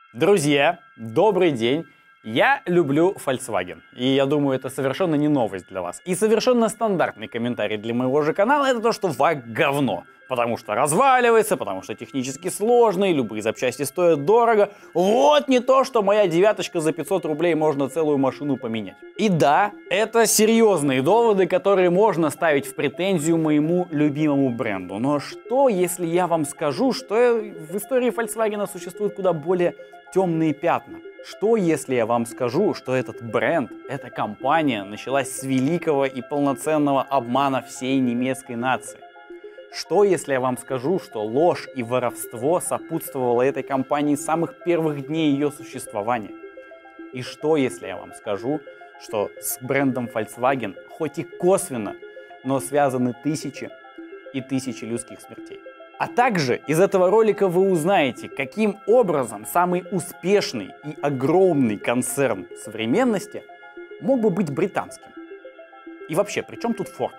Друзья, добрый день! Я люблю Volkswagen, и я думаю, это совершенно не новость для вас. И совершенно стандартный комментарий для моего же канала — это то, что ВАГ говно. Потому что разваливается, потому что технически сложный, любые запчасти стоят дорого. Вот не то, что моя девяточка за 500 рублей можно целую машину поменять. И да, это серьезные доводы, которые можно ставить в претензию моему любимому бренду. Но что, если я вам скажу, что в истории Volkswagen существуют куда более темные пятна? Что, если я вам скажу, что этот бренд, эта компания началась с великого и полноценного обмана всей немецкой нации? Что, если я вам скажу, что ложь и воровство сопутствовало этой компании с самых первых дней ее существования? И что, если я вам скажу, что с брендом Volkswagen, хоть и косвенно, но связаны тысячи и тысячи людских смертей? А также из этого ролика вы узнаете, каким образом самый успешный и огромный концерн современности мог бы быть британским. И вообще, при чем тут Ford?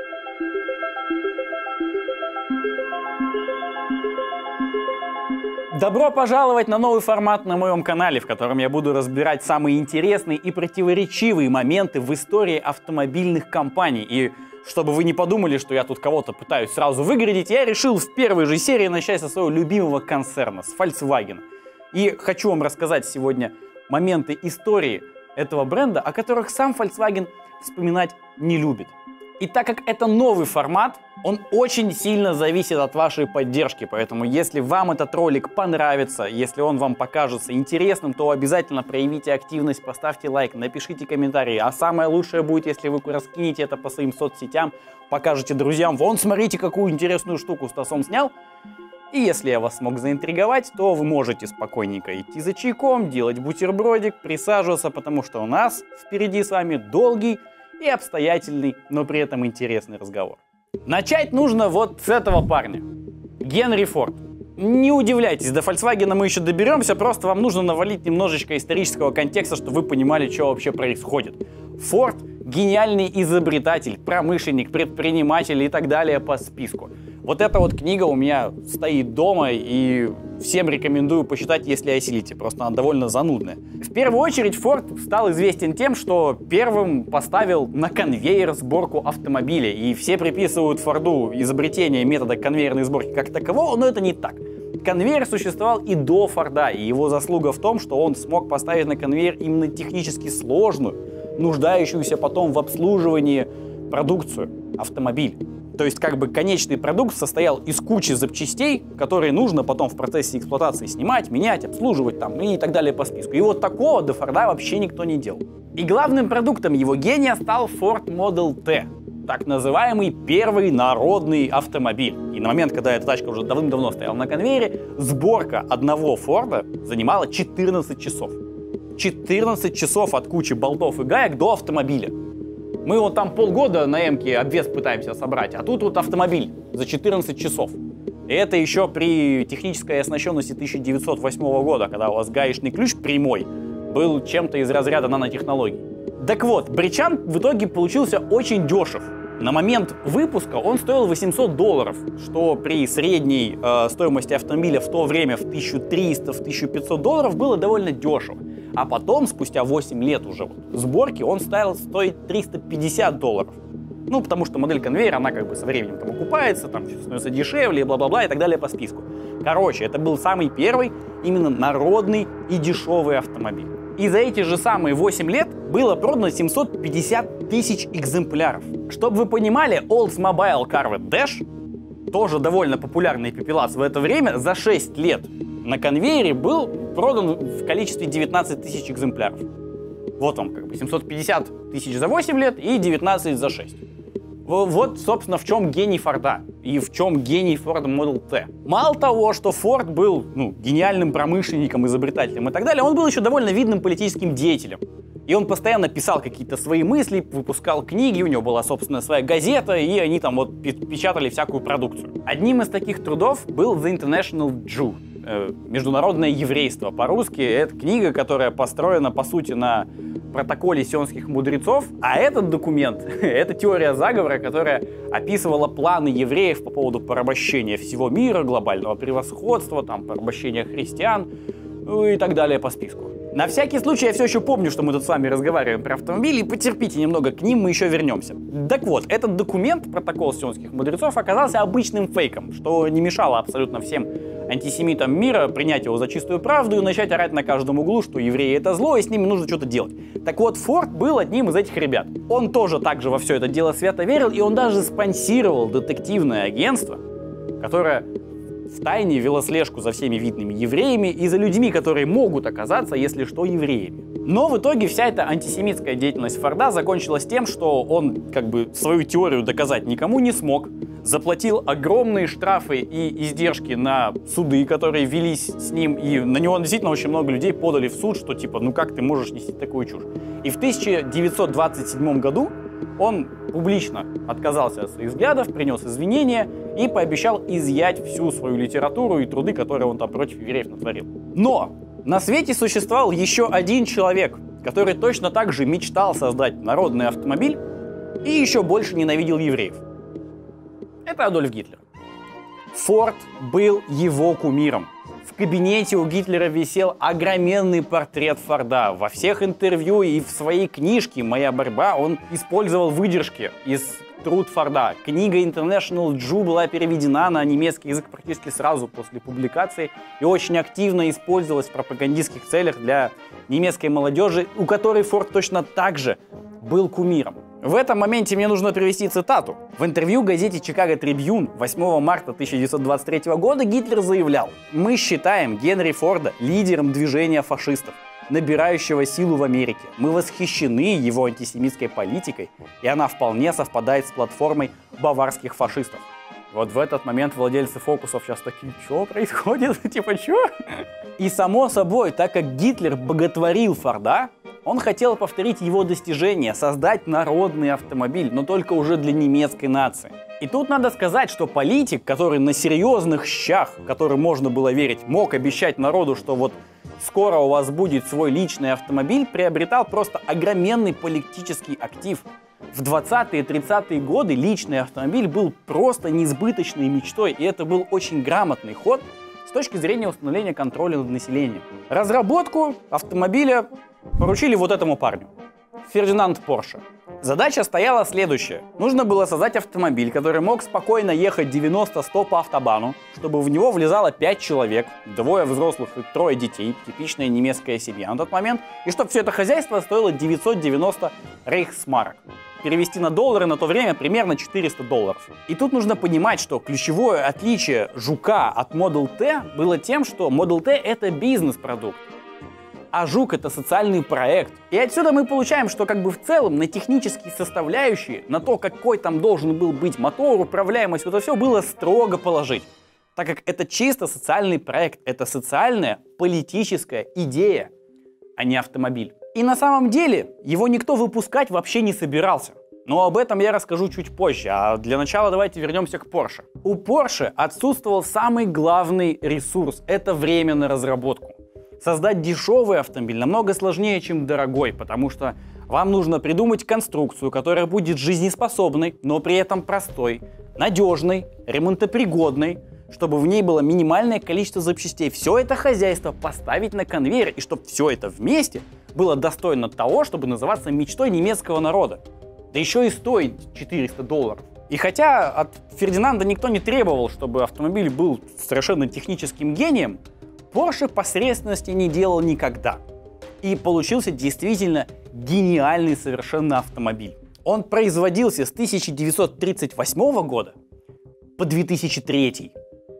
Добро пожаловать на новый формат на моем канале, в котором я буду разбирать самые интересные и противоречивые моменты в истории автомобильных компаний. И чтобы вы не подумали, что я тут кого-то пытаюсь сразу выгородить, я решил в первой же серии начать со своего любимого концерна, с Volkswagen. И хочу вам рассказать сегодня моменты истории этого бренда, о которых сам Volkswagen вспоминать не любит. И так как это новый формат, он очень сильно зависит от вашей поддержки, поэтому если вам этот ролик понравится, если он вам покажется интересным, то обязательно проявите активность, поставьте лайк, напишите комментарий. А самое лучшее будет, если вы раскинете это по своим соцсетям, покажете друзьям: вон, смотрите, какую интересную штуку Стасом снял. И если я вас смог заинтриговать, то вы можете спокойненько идти за чайком, делать бутербродик, присаживаться, потому что у нас впереди с вами долгий и обстоятельный, но при этом интересный разговор. Начать нужно вот с этого парня. Генри Форд. Не удивляйтесь, до Volkswagen мы еще доберемся, просто вам нужно навалить немножечко исторического контекста, чтобы вы понимали, что вообще происходит. Форд — гениальный изобретатель, промышленник, предприниматель и так далее по списку. Вот эта вот книга у меня стоит дома, и всем рекомендую почитать, если осилите, просто она довольно занудная. В первую очередь Форд стал известен тем, что первым поставил на конвейер сборку автомобилей, и все приписывают Форду изобретение метода конвейерной сборки как такового, но это не так. Конвейер существовал и до Форда, и его заслуга в том, что он смог поставить на конвейер именно технически сложную, нуждающуюся потом в обслуживании продукцию, автомобиль. То есть как бы конечный продукт состоял из кучи запчастей, которые нужно потом в процессе эксплуатации снимать, менять, обслуживать там и так далее по списку. И вот такого до Форда вообще никто не делал. И главным продуктом его гения стал Ford Model T, так называемый первый народный автомобиль. И на момент, когда эта тачка уже давным-давно стояла на конвейере, сборка одного Форда занимала 14 часов. 14 часов от кучи болтов и гаек до автомобиля. Мы вот там полгода на М-ке обвес пытаемся собрать, а тут вот автомобиль за 14 часов. И это еще при технической оснащенности 1908 года, когда у вас гаечный ключ прямой был чем-то из разряда нанотехнологий. Так вот, Бричан в итоге получился очень дешев. На момент выпуска он стоил $800, что при средней стоимости автомобиля в то время в $1300–1500 было довольно дешево. А потом, спустя 8 лет уже сборки, он стал стоить $350. Ну, потому что модель конвейера, она как бы со временем там окупается, там становится дешевле, бла-бла-бла и так далее по списку. Короче, это был самый первый именно народный и дешевый автомобиль. И за эти же самые 8 лет было продано 750 тысяч экземпляров. Чтобы вы понимали, Oldsmobile Corvette Dash, тоже довольно популярный пепелац в это время, за 6 лет на конвейере был продан в количестве 19 тысяч экземпляров. Вот вам как бы 750 тысяч за 8 лет и 19 за 6. Вот, собственно, в чем гений Форда и в чем гений Ford Model T. Мало того, что Форд был гениальным промышленником, изобретателем и так далее, он был еще довольно видным политическим деятелем. И он постоянно писал какие-то свои мысли, выпускал книги, у него была собственная своя газета, и они там вот печатали всякую продукцию. Одним из таких трудов был The International Jew, международное еврейство. По-русски это книга, которая построена, по сути, на протоколе сионских мудрецов, а этот документ — это теория заговора, которая описывала планы евреев по поводу порабощения всего мира, глобального превосходства, там, порабощения христиан. и так далее по списку. На всякий случай, я все еще помню, что мы тут с вами разговариваем про автомобили, и потерпите немного, к ним мы еще вернемся. Так вот, этот документ, протокол сионских мудрецов, оказался обычным фейком, что не мешало абсолютно всем антисемитам мира принять его за чистую правду и начать орать на каждом углу, что евреи это зло, и с ними нужно что-то делать. Так вот, Форд был одним из этих ребят. Он тоже также во все это дело свято верил, и он даже спонсировал детективное агентство, которое втайне вела слежку за всеми видными евреями и за людьми, которые могут оказаться, если что, евреями. Но в итоге вся эта антисемитская деятельность Форда закончилась тем, что он свою теорию доказать никому не смог, заплатил огромные штрафы и издержки на суды, которые велись с ним, и на него действительно очень много людей подали в суд, что типа, ну как ты можешь нести такую чушь. И в 1927 году он публично отказался от своих взглядов, принес извинения и пообещал изъять всю свою литературу и труды, которые он там против евреев натворил. Но на свете существовал еще один человек, который точно так же мечтал создать народный автомобиль и еще больше ненавидел евреев. Это Адольф Гитлер. Форд был его кумиром. В кабинете у Гитлера висел огроменный портрет Форда. Во всех интервью и в своей книжке «Моя борьба» он использовал выдержки из труд Форда. Книга International Jew была переведена на немецкий язык практически сразу после публикации и очень активно использовалась в пропагандистских целях для немецкой молодежи, у которой Форд точно так же был кумиром. В этом моменте мне нужно привести цитату. В интервью газете «Чикаго Трибьюн» 8 марта 1923 года Гитлер заявлял: «Мы считаем Генри Форда лидером движения фашистов, набирающего силу в Америке. Мы восхищены его антисемитской политикой, и она вполне совпадает с платформой баварских фашистов». Вот в этот момент владельцы фокусов сейчас такие: что происходит? Типа, что? И само собой, так как Гитлер боготворил Форда, он хотел повторить его достижение, создать народный автомобиль, но только уже для немецкой нации. И тут надо сказать, что политик, который на серьезных щах, которым можно было верить, мог обещать народу, что вот скоро у вас будет свой личный автомобиль, приобретал просто огроменный политический актив. В 20-е и 30-е годы личный автомобиль был просто несбыточной мечтой, и это был очень грамотный ход с точки зрения установления контроля над населением. Разработку автомобиля поручили вот этому парню, Фердинанд Порше. Задача стояла следующая. Нужно было создать автомобиль, который мог спокойно ехать 90-100 по автобану, чтобы в него влезало 5 человек, 2 взрослых и 3 детей, типичная немецкая семья на тот момент, и чтобы все это хозяйство стоило 990 рейхсмарок. Перевести на доллары на то время примерно $400. И тут нужно понимать, что ключевое отличие Жука от Model T было тем, что Model T это бизнес-продукт, а Жук это социальный проект. И отсюда мы получаем, что в целом на технические составляющие, на то, какой там должен был быть мотор, управляемость, вот это все было строго положить. Так как это чисто социальный проект, это социальная политическая идея, а не автомобиль. И на самом деле его никто выпускать вообще не собирался. Но об этом я расскажу чуть позже, а для начала давайте вернемся к Porsche. У Porsche отсутствовал самый главный ресурс – это время на разработку. Создать дешевый автомобиль намного сложнее, чем дорогой, потому что вам нужно придумать конструкцию, которая будет жизнеспособной, но при этом простой, надежной, ремонтопригодной, чтобы в ней было минимальное количество запчастей. Все это хозяйство поставить на конвейер, и чтобы все это вместе было достойно того, чтобы называться мечтой немецкого народа. Да еще и стоить $400. И хотя от Фердинанда никто не требовал, чтобы автомобиль был совершенно техническим гением, Porsche посредственности не делал никогда. И получился действительно гениальный совершенно автомобиль. Он производился с 1938 года по 2003.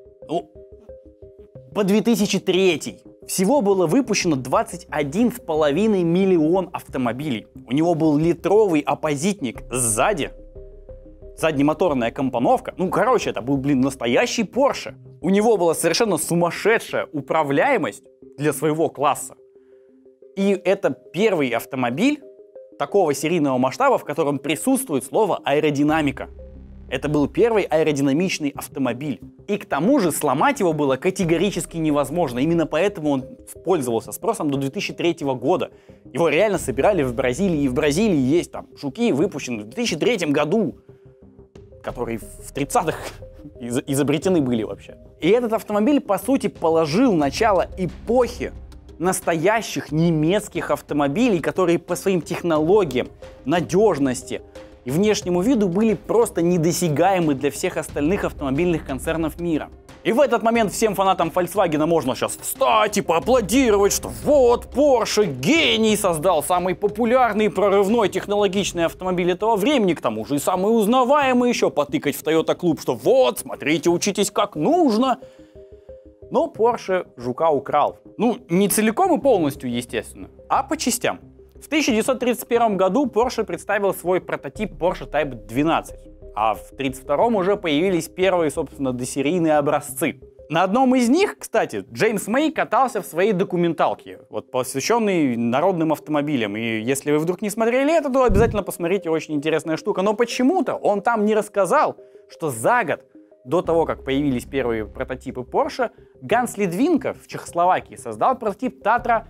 По 2003. Всего было выпущено 21,5 миллион автомобилей. У него был литровый оппозитник сзади, заднемоторная компоновка. Это был, настоящий Porsche. У него была совершенно сумасшедшая управляемость для своего класса. И это первый автомобиль такого серийного масштаба, в котором присутствует слово аэродинамика. Это был первый аэродинамичный автомобиль. И к тому же сломать его было категорически невозможно. Именно поэтому он пользовался спросом до 2003 года. Его реально собирали в Бразилии. И в Бразилии есть там жуки, выпущенные в 2003 году, которые в 30-х изобретены были вообще. И этот автомобиль, по сути, положил начало эпохи настоящих немецких автомобилей, которые по своим технологиям, надежности и внешнему виду были просто недосягаемы для всех остальных автомобильных концернов мира. И в этот момент всем фанатам Volkswagen можно сейчас встать и поаплодировать, что вот Porsche гений, создал самый популярный, прорывной, технологичный автомобиль этого времени, к тому же и самый узнаваемый, еще потыкать в Toyota Club, что вот, смотрите, учитесь как нужно. Но Porsche жука украл. Ну, не целиком и полностью, естественно, а по частям. В 1931 году Porsche представил свой прототип Porsche Type 12. А в 1932 уже появились первые, собственно, досерийные образцы. На одном из них, кстати, Джеймс Мэй катался в своей документалке, вот, посвященной народным автомобилям. И если вы вдруг не смотрели это, то обязательно посмотрите, очень интересная штука. Но почему-то он там не рассказал, что за год до того, как появились первые прототипы Porsche, Ганс Литвинко в Чехословакии создал прототип Tatra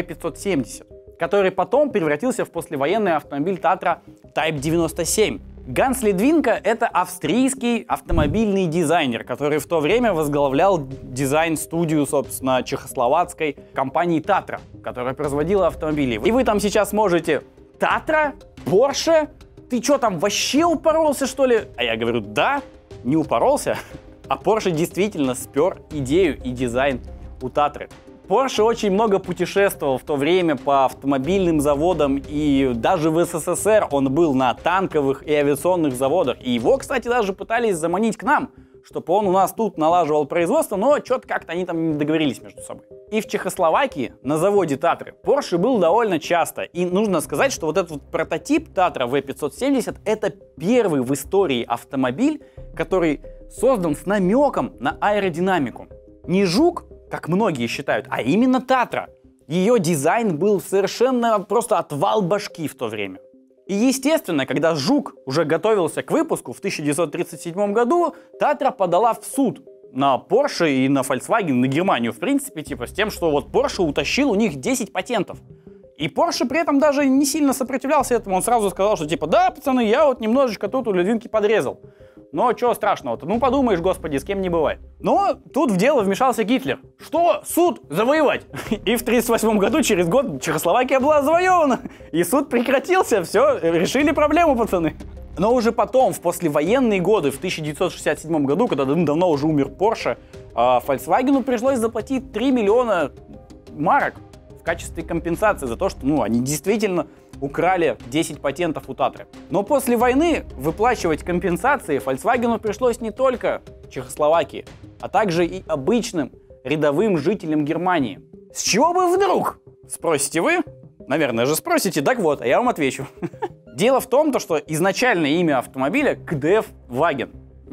V570, который потом превратился в послевоенный автомобиль Tatra Type 97. Ганс Литвинко — это австрийский автомобильный дизайнер, который в то время возглавлял дизайн-студию, собственно, чехословацкой компании Tatra, которая производила автомобили. И вы там сейчас можете: Tatra? Porsche? Ты что там, вообще упоролся, что ли? А я говорю: да, не упоролся, а Porsche действительно спер идею и дизайн у Татры. Porsche очень много путешествовал в то время по автомобильным заводам, и даже в СССР он был на танковых и авиационных заводах. И его, кстати, даже пытались заманить к нам, чтобы он у нас тут налаживал производство, но что-то как-то они там не договорились между собой. И в Чехословакии на заводе Татры Porsche был довольно часто. И нужно сказать, что вот этот вот прототип Tatra V570 — это первый в истории автомобиль, который создан с намеком на аэродинамику. Не жук, как многие считают, а именно Tatra. Ее дизайн был совершенно просто отвал башки в то время. И естественно, когда жук уже готовился к выпуску в 1937 году, Tatra подала в суд на Porsche и на Volkswagen, на Германию, в принципе, типа с тем, что вот Porsche утащил у них 10 патентов. И Porsche при этом даже не сильно сопротивлялся этому, он сразу сказал, что типа: да, пацаны, я вот немножечко тут у Литвинки подрезал. Но чего страшного-то? Ну подумаешь, господи, с кем не бывает. Но тут в дело вмешался Гитлер. Что? Суд? Завоевать? И в 1938 году, через год, Чехословакия была завоевана. И суд прекратился, все, решили проблему, пацаны. Но уже потом, в послевоенные годы, в 1967 году, когда давно уже умер Porsche, Volkswagen пришлось заплатить 3 миллиона марок в качестве компенсации за то, что они действительно украли 10 патентов у Татры. Но после войны выплачивать компенсации Volkswagen пришлось не только Чехословакии, а также и обычным рядовым жителям Германии. С чего бы вдруг? Спросите вы? Наверное же спросите. Так вот, а я вам отвечу. Дело в том, что изначальное имя автомобиля КДФ Wagen.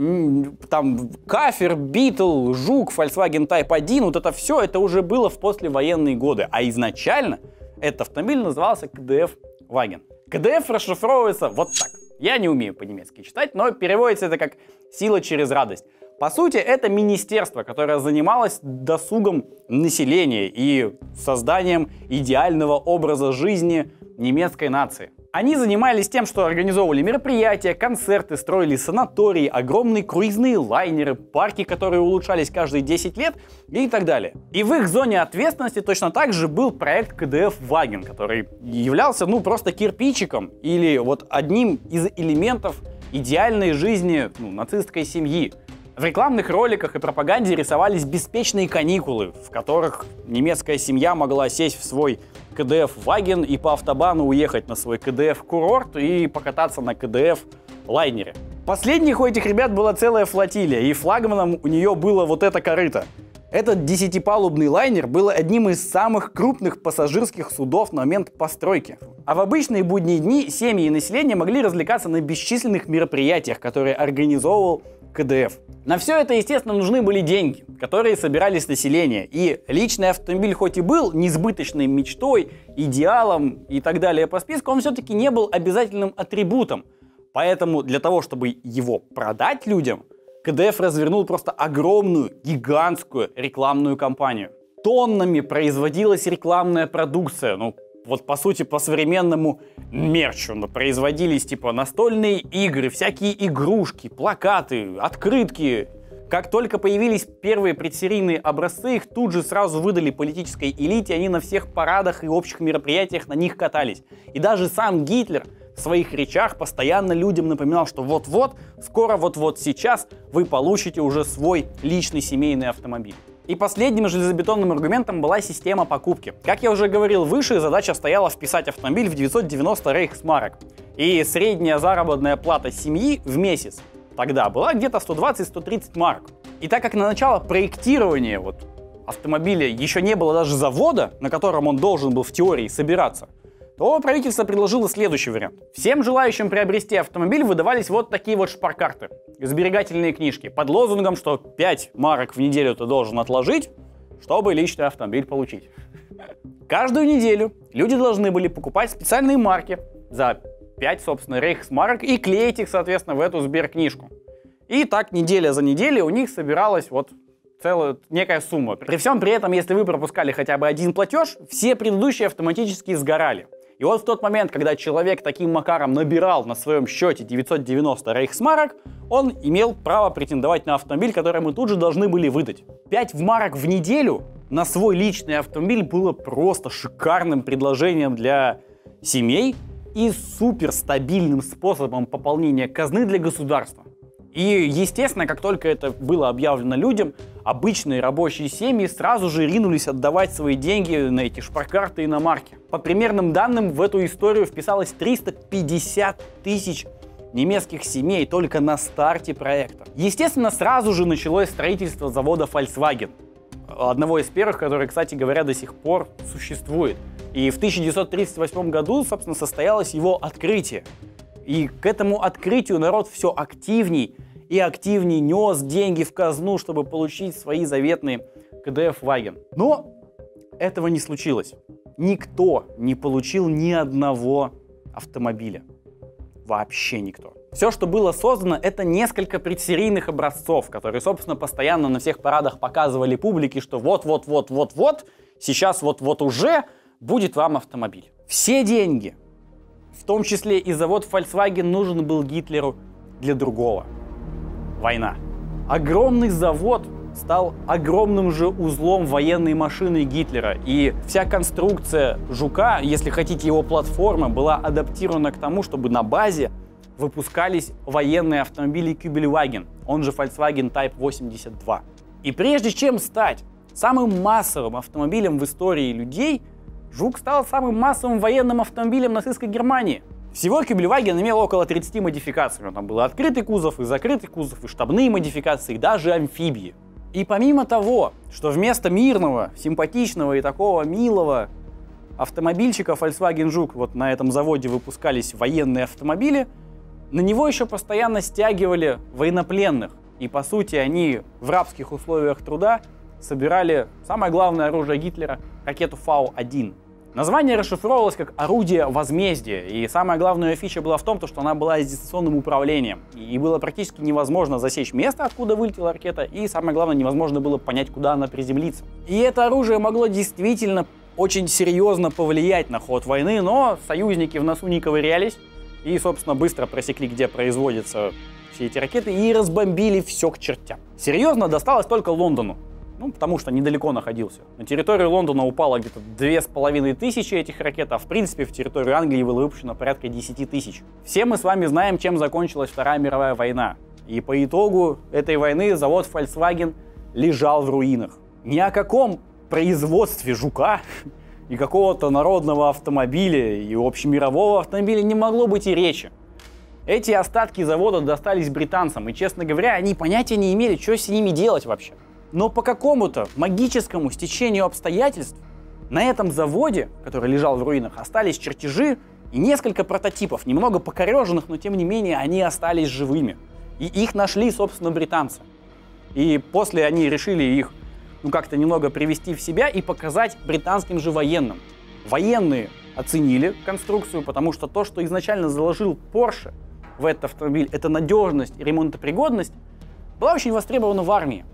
Там Кафер, Битл, Жук, Volkswagen Type 1, вот это все, это уже было в послевоенные годы. А изначально этот автомобиль назывался КДФ Wagen. КДФ расшифровывается вот так. Я не умею по-немецки читать, но переводится это как «сила через радость». По сути, это министерство, которое занималось досугом населения и созданием идеального образа жизни немецкой нации. Они занимались тем, что организовывали мероприятия, концерты, строили санатории, огромные круизные лайнеры, парки, которые улучшались каждые 10 лет и так далее. И в их зоне ответственности точно так же был проект КДФ Wagen, который являлся просто кирпичиком или вот одним из элементов идеальной жизни нацистской семьи. В рекламных роликах и пропаганде рисовались беспечные каникулы, в которых немецкая семья могла сесть в свой КДФ Wagen и по автобану уехать на свой КДФ-курорт и покататься на КДФ-лайнере. Последних у этих ребят была целая флотилия, и флагманом у нее было вот это корыто. Этот 10-палубный лайнер был одним из самых крупных пассажирских судов на момент постройки. А в обычные будние дни семьи и население могли развлекаться на бесчисленных мероприятиях, которые организовывал КДФ. На все это, естественно, нужны были деньги, которые собирались с населения. И личный автомобиль хоть и был несбыточной мечтой, идеалом и так далее по списку, он все-таки не был обязательным атрибутом. Поэтому для того, чтобы его продать людям, КДФ развернул просто огромную, гигантскую рекламную кампанию. Тоннами производилась рекламная продукция. Вот по сути, по современному мерчу производились типа настольные игры, всякие игрушки, плакаты, открытки, Как только появились первые предсерийные образцы, их тут же сразу выдали политической элите, они на всех парадах и общих мероприятиях на них катались. И даже сам Гитлер в своих речах постоянно людям напоминал, что вот-вот, скоро вот-вот сейчас вы получите уже свой личный семейный автомобиль. И последним железобетонным аргументом была система покупки. Как я уже говорил выше, задача стояла вписать автомобиль в 990 рейхсмарок. И средняя заработная плата семьи в месяц тогда была где-то 120-130 марок. И так как на начало проектирования автомобиля еще не было даже завода, на котором он должен был в теории собираться, то правительство предложило следующий вариант. Всем желающим приобрести автомобиль выдавались вот такие вот шпаркарты, сберегательные книжки, под лозунгом, что 5 марок в неделю ты должен отложить, чтобы личный автомобиль получить. Каждую неделю люди должны были покупать специальные марки за 5, собственно, рейхсмарок и клеить их, соответственно, в эту сберкнижку. И так неделя за неделей у них собиралась целая некая сумма. При всем при этом, если вы пропускали хотя бы один платеж, все предыдущие автоматически сгорали. И вот в тот момент, когда человек таким макаром набирал на своем счете 990 рейхсмарок, он имел право претендовать на автомобиль, который мы тут же должны были выдать. 5 марок в неделю на свой личный автомобиль было просто шикарным предложением для семей и суперстабильным способом пополнения казны для государства. И, естественно, как только это было объявлено людям, обычные рабочие семьи сразу же ринулись отдавать свои деньги на эти шпаркарты и на марки. По примерным данным, в эту историю вписалось 350 тысяч немецких семей только на старте проекта. Естественно, сразу же началось строительство завода Volkswagen. Одного из первых, который, кстати говоря, до сих пор существует. И в 1938 году, собственно, состоялось его открытие. И к этому открытию народ все активней и активней нес деньги в казну, чтобы получить свои заветные КДФ-ваген. Но этого не случилось. Никто не получил ни одного автомобиля. Вообще никто. Все, что было создано, это несколько предсерийных образцов, которые, собственно, постоянно на всех парадах показывали публике, что вот-вот-вот-вот-вот, сейчас вот-вот уже будет вам автомобиль. Все деньги, в том числе и завод Volkswagen, нужен был Гитлеру для другого. Война. Огромный завод стал огромным же узлом военной машины Гитлера. И вся конструкция Жука, если хотите его платформа, была адаптирована к тому, чтобы на базе выпускались военные автомобили Kübelwagen, он же Volkswagen Type 82. И прежде чем стать самым массовым автомобилем в истории людей, Жук стал самым массовым военным автомобилем нацистской Германии. Всего Kübelwagen имел около 30 модификаций. Там был открытый кузов, и закрытый кузов, и штабные модификации, и даже амфибии. И помимо того, что вместо мирного, симпатичного и такого милого автомобильчика Volkswagen Жук на этом заводе выпускались военные автомобили, на него еще постоянно стягивали военнопленных. И по сути они в рабских условиях труда собирали самое главное оружие Гитлера — ракету Фау-1. Название расшифровывалось как «орудие возмездия», и самая главная фича была в том, что она была с дистанционным управлением, и было практически невозможно засечь место, откуда вылетела ракета, и самое главное, невозможно было понять, куда она приземлится. И это оружие могло действительно очень серьезно повлиять на ход войны, но союзники в носу не ковырялись, и, собственно, быстро просекли, где производятся все эти ракеты, и разбомбили все к чертям. Серьезно досталось только Лондону. Потому что недалеко находился. На территорию Лондона упало где-то 2500 этих ракет, а в принципе в территорию Англии было выпущено порядка 10 тысяч. Все мы с вами знаем, чем закончилась Вторая мировая война. И по итогу этой войны завод Volkswagen лежал в руинах. Ни о каком производстве Жука и какого-то народного автомобиля и общемирового автомобиля не могло быть и речи. Эти остатки завода достались британцам, и, честно говоря, они понятия не имели, что с ними делать вообще. Но по какому-то магическому стечению обстоятельств на этом заводе, который лежал в руинах, остались чертежи и несколько прототипов, немного покореженных, но тем не менее они остались живыми. И их нашли, собственно, британцы. И после они решили их как-то немного привести в себя и показать британским же военным. Военные оценили конструкцию, потому что то, что изначально заложил Porsche в этот автомобиль, это надежность и ремонтопригодность, была очень востребована в армии.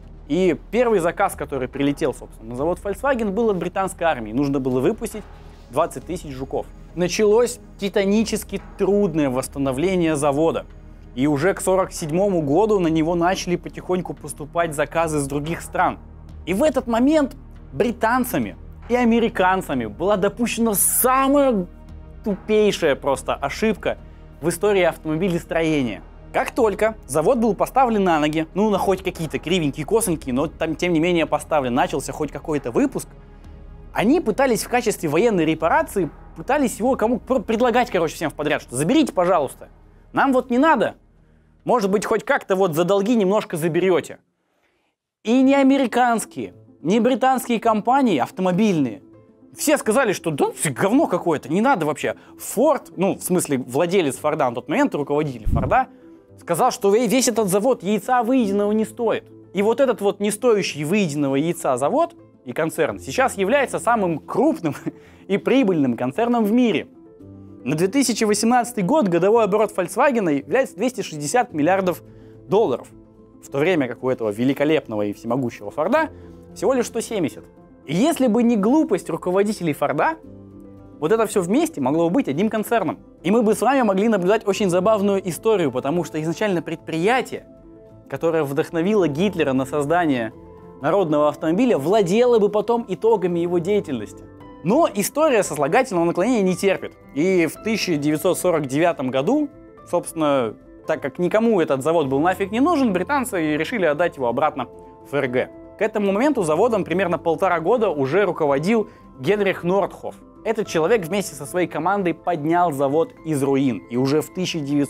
И первый заказ, который прилетел, собственно, на завод Volkswagen, был от британской армии. Нужно было выпустить 20 тысяч Жуков. Началось титанически трудное восстановление завода. И уже к 1947 году на него начали потихоньку поступать заказы с других стран. И в этот момент британцами и американцами была допущена самая тупейшая просто ошибка в истории автомобилестроения. Как только завод был поставлен на ноги, ну на хоть какие-то кривенькие, косонькие, но там тем не менее поставлен, начался хоть какой-то выпуск, они пытались в качестве военной репарации, пытались его кому предлагать, короче, всем в подряд, что заберите, пожалуйста, нам вот не надо, может быть, хоть как-то вот за долги немножко заберете. И ни американские, ни британские компании автомобильные, все сказали, что да, говно какое-то, не надо вообще. Форд, ну, в смысле, владелец Форда на тот момент, руководитель Форда, сказал, что весь этот завод яйца выеденного не стоит. И вот этот вот не стоящий выеденного яйца завод и концерн сейчас является самым крупным и прибыльным концерном в мире. На 2018 год годовой оборот Volkswagen является 260 миллиардов долларов, в то время как у этого великолепного и всемогущего Форда всего лишь 170. И если бы не глупость руководителей Форда, вот это все вместе могло бы быть одним концерном. И мы бы с вами могли наблюдать очень забавную историю, потому что изначально предприятие, которое вдохновило Гитлера на создание народного автомобиля, владело бы потом итогами его деятельности. Но история сослагательного наклонения не терпит. И в 1949 году, собственно, так как никому этот завод был нафиг не нужен, британцы решили отдать его обратно в ФРГ. К этому моменту заводом примерно 1,5 года уже руководил Генрих Нордхоф. Этот человек вместе со своей командой поднял завод из руин. И уже в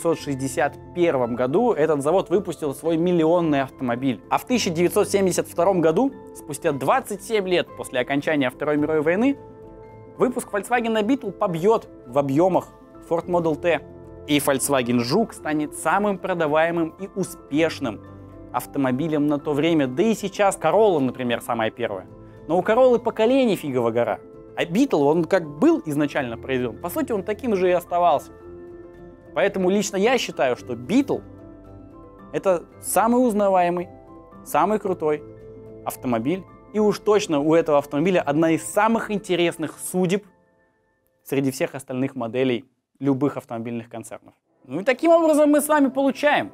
1961 году этот завод выпустил свой миллионный автомобиль. А в 1972 году, спустя 27 лет после окончания Второй мировой войны, выпуск Volkswagen Beetle побьет в объемах Ford Model T. И Volkswagen Жук станет самым продаваемым и успешным автомобилем на то время. Да и сейчас Corolla, например, самая первая. Но у Corolla поколений фигово гора. А Beetle, он как был изначально произведен, по сути, он таким же и оставался. Поэтому лично я считаю, что Beetle — это самый узнаваемый, самый крутой автомобиль. И уж точно у этого автомобиля одна из самых интересных судеб среди всех остальных моделей любых автомобильных концернов. Ну и таким образом мы с вами получаем,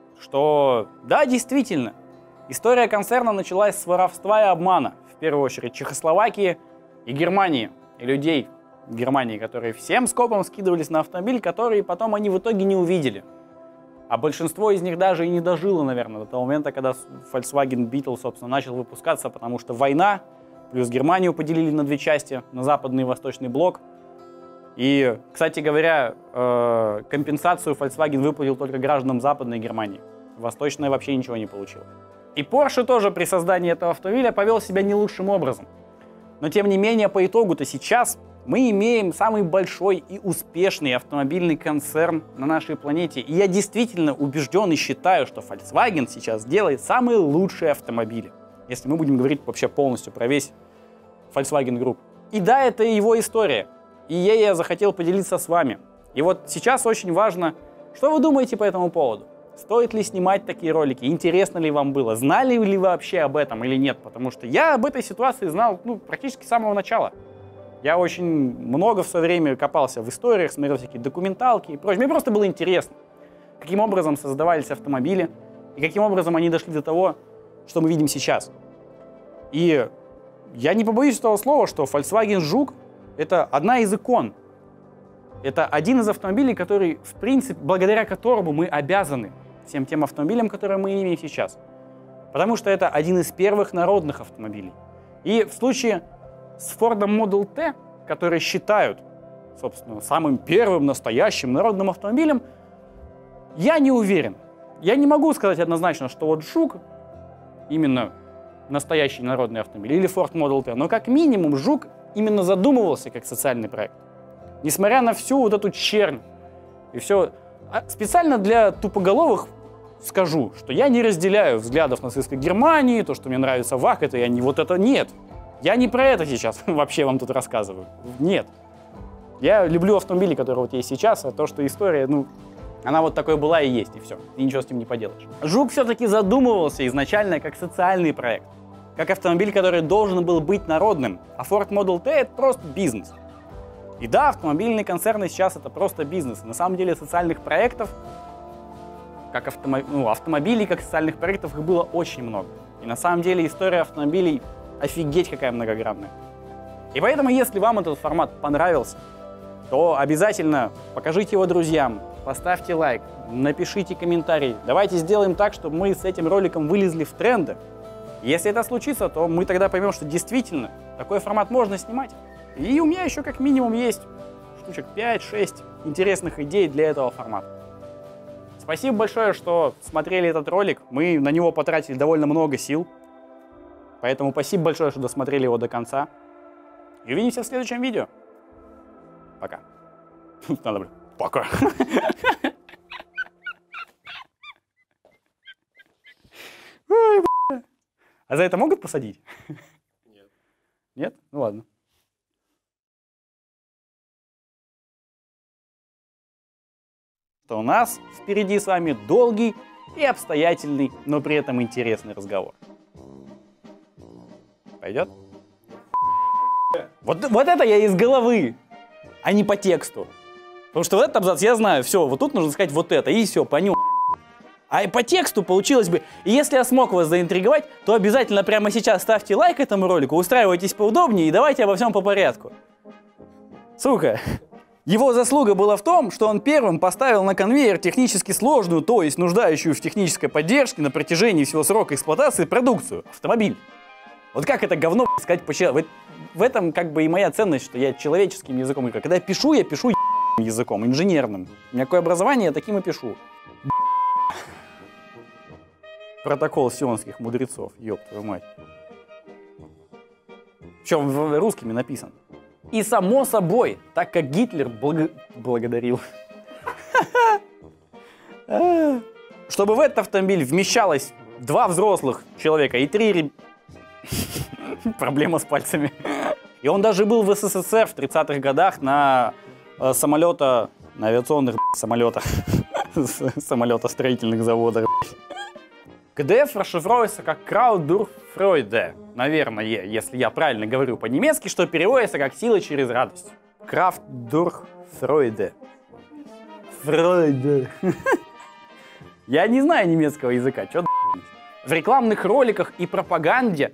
что да, действительно, история концерна началась с воровства и обмана, в первую очередь Чехословакии и Германии, и людей в Германии, которые всем скопом скидывались на автомобиль, который потом они в итоге не увидели. А большинство из них даже и не дожило, наверное, до того момента, когда Volkswagen Beetle, собственно, начал выпускаться, потому что война, плюс Германию поделили на две части, на западный и восточный блок. И, кстати говоря, компенсацию Volkswagen выплатил только гражданам Западной Германии. Восточная вообще ничего не получила. И Porsche тоже при создании этого автомобиля повел себя не лучшим образом. Но, тем не менее, по итогу-то сейчас мы имеем самый большой и успешный автомобильный концерн на нашей планете. И я действительно убежден и считаю, что Volkswagen сейчас делает самые лучшие автомобили. Если мы будем говорить вообще полностью про весь Volkswagen Group. И да, это его история. И я захотел поделиться с вами. И вот сейчас очень важно, что вы думаете по этому поводу? Стоит ли снимать такие ролики? Интересно ли вам было? Знали ли вы вообще об этом или нет? Потому что я об этой ситуации знал практически с самого начала. Я очень много в свое время копался в историях, смотрел всякие документалки и прочее. Мне просто было интересно, каким образом создавались автомобили и каким образом они дошли до того, что мы видим сейчас. И я не побоюсь этого слова, что Volkswagen Жук — это одна из икон. Это один из автомобилей, который, в принципе, благодаря которому мы обязаны всем тем автомобилям, которые мы имеем сейчас. Потому что это один из первых народных автомобилей. И в случае с Ford Model T, который считают, собственно, самым первым настоящим народным автомобилем, я не уверен. Я не могу сказать однозначно, что вот Жук именно настоящий народный автомобиль или Ford Model T, но как минимум Жук именно задумывался как социальный проект. Несмотря на всю вот эту чернь и все. Специально для тупоголовых скажу, что я не разделяю взглядов нацистской Германии, то, что мне нравится ВАК, это я не вот это, нет. Я не про это сейчас вообще вам тут рассказываю. Нет. Я люблю автомобили, которые вот есть сейчас, а то, что история, она вот такой была и есть, и все. И ничего с ним не поделаешь. Жук все-таки задумывался изначально как социальный проект. Как автомобиль, который должен был быть народным. А Ford Model T — это просто бизнес. И да, автомобильные концерны сейчас — это просто бизнес. На самом деле социальных проектов как автомобилей, как социальных проектов, их было очень много. И на самом деле история автомобилей офигеть какая многогранная. И поэтому, если вам этот формат понравился, то обязательно покажите его друзьям, поставьте лайк, напишите комментарий. Давайте сделаем так, чтобы мы с этим роликом вылезли в тренды. Если это случится, то мы тогда поймем, что действительно такой формат можно снимать. И у меня еще как минимум есть штучек 5-6 интересных идей для этого формата. Спасибо большое, что смотрели этот ролик. Мы на него потратили довольно много сил. Поэтому спасибо большое, что досмотрели его до конца. И увидимся в следующем видео. Пока. Надо, пока. А за это могут посадить? Нет. Нет? Ну ладно. Что у нас впереди с вами долгий и обстоятельный, но при этом интересный разговор. Пойдет? Вот это я из головы, а не по тексту. Потому что в этот абзац я знаю, все, вот тут нужно сказать вот это, и все, понюх. А по тексту получилось бы, и если я смог вас заинтриговать, то обязательно прямо сейчас ставьте лайк этому ролику, устраивайтесь поудобнее и давайте обо всем по порядку. Сука. Его заслуга была в том, что он первым поставил на конвейер технически сложную, то есть нуждающую в технической поддержке на протяжении всего срока эксплуатации продукцию – автомобиль. Вот как это говно сказать по-человечески? В этом как бы и моя ценность, что я человеческим языком. Когда я пишу языком, инженерным. У меня какое образование, я таким и пишу. Протокол сионских мудрецов, ёб твою мать. Причем русскими написан. И само собой, так как Гитлер благодарил, чтобы в этот автомобиль вмещалось 2 взрослых человека и 3 проблема с пальцами. И он даже был в СССР в 30-х годах на авиационных самолетах, самолетостроительных заводах. КДФ расшифровывается как Kraftdurchfreude, наверное, если я правильно говорю по-немецки, что переводится как «сила через радость». Kraftdurchfreude. Фрeude. Я не знаю немецкого языка, чё в рекламных роликах и пропаганде.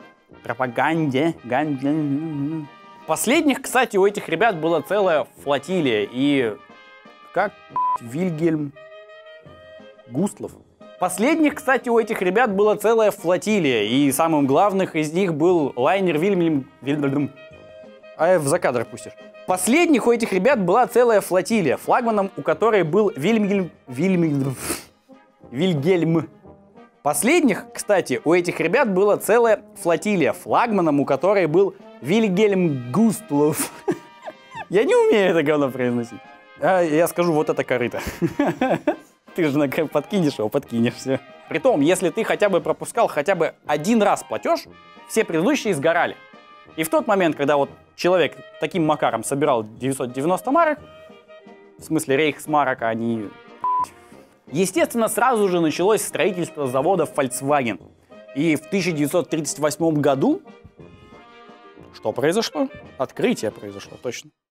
Последних, кстати, у этих ребят была целая флотилия. И как Вильгельм Густлов. Последних, кстати, у этих ребят была целая флотилия. И самым главным из них был лайнер Вильгельм. А в закадр пустишь. Последних у этих ребят была целая флотилия, флагманом у которой был Вильгельм. Последних, кстати, у этих ребят была целая флотилия, флагманом у которой был Вильгельм Густлов. Я не умею это говно произносить. Я скажу, вот это корыто. Ты же подкинешь его, подкинешься. Притом, если ты хотя бы пропускал хотя бы один раз платеж, все предыдущие сгорали. И в тот момент, когда вот человек таким макаром собирал 990 марок, в смысле рейхсмарок, они... Естественно, сразу же началось строительство завода Volkswagen. И в 1938 году... Что произошло? Открытие произошло, точно.